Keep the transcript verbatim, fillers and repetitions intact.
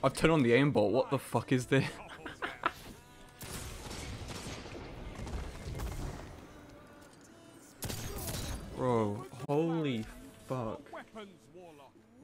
I've turned on the aimbot. What the fuck is this? Bro, holy fuck.